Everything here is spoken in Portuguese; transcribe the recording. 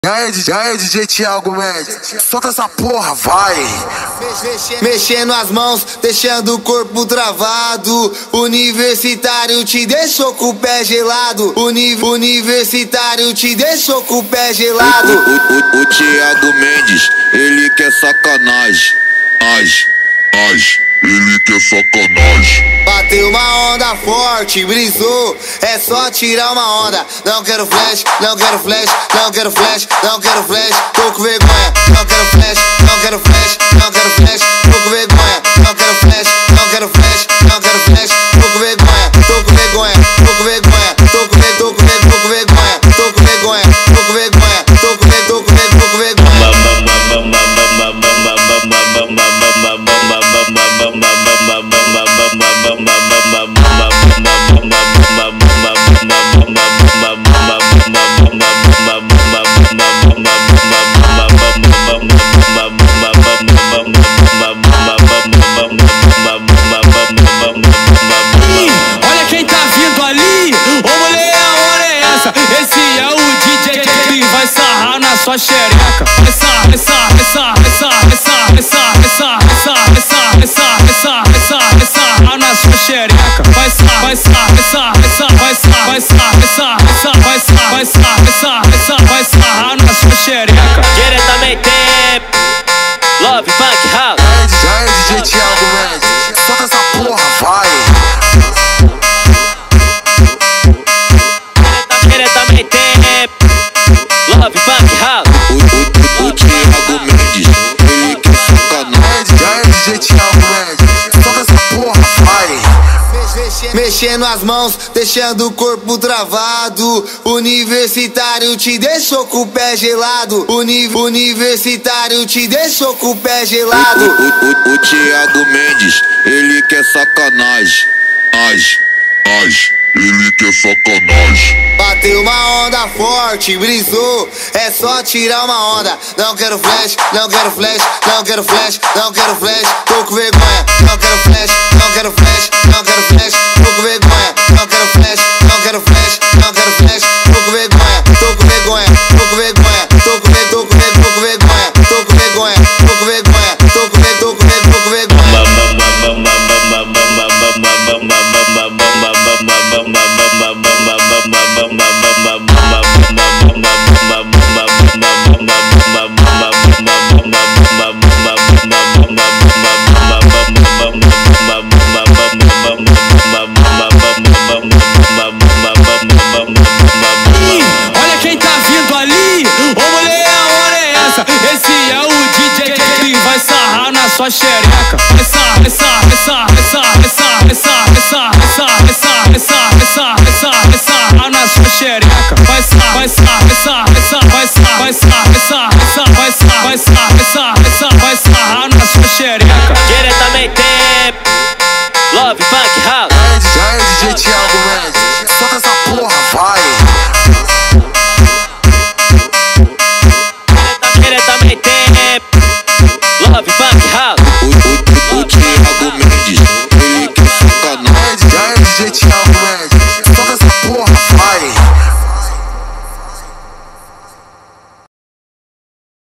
E aí, DJ Thiago Mendes, solta essa porra, vai! Mexendo as mãos, deixando o corpo travado. Universitário te deixou com o pé gelado. Universitário te deixou com o pé gelado. O Thiago Mendes, ele quer sacanagem. Ele quer sacanagem. Bateu uma onda forte, brisou, é só tirar uma onda. Não quero flash, não quero flash, não quero flash, não quero flash, tô com vergonha. Não quero flash, não quero flash, não quero flash, tô com vergonha. Não quero flash, não quero flash, não quero flash, tô com vergonha, tô com vergonha, tô com vergonha, tô com vergonha, tô com vergonha, tô com vergonha, tô com vergonha, tô com vergonha, tô com vergonha. Olha quem tá vindo ali, ô mulher, a hora é essa. Esse é o DJ que vai sarrar na sua xereca. Vai sarrar na sua xereca. Vai sarrar na sua xereca. Diretamente Love Funk House. E aí, DJ Thiago Mendes, solta essa porra, vai! Diretamente Love Funk House. O Thiago Mendes, ele quer sacanagem. E aí, DJ Thiago Mendes, solta essa porra, vai! Mexendo as mãos, deixando o corpo travado. Universitário te deixou com o pé gelado. Universitário te deixou com o pé gelado. O Thiago Mendes, ele quer sacanagem. Ele quer sacanagem. Bateu uma onda forte, brisou, é só tirar uma onda. Não quero flash, não quero flash, não quero flash, não quero flash, tô com vergonha. Não quero flash, não quero flash, não quero flash, tô com vergonha. Não quero flash, não quero flash, não quero flash, tô com vergonha, tô com vergonha, tô com vergonha, tô com vergonha, tô com vergonha, tô com vergonha, tô com vergonha, tô com vergonha, tô com vergonha. Olha quem tá vindo ali, ô mulher, a hora é essa. Esse é o DJ que vai sarrar na sua xereca. Vai sarrar na sua xereca. Vai sarrar na sua xereca. Diretamente Love Funk House. E aí, DJ Thiago Mendes, solta essa porra, vai!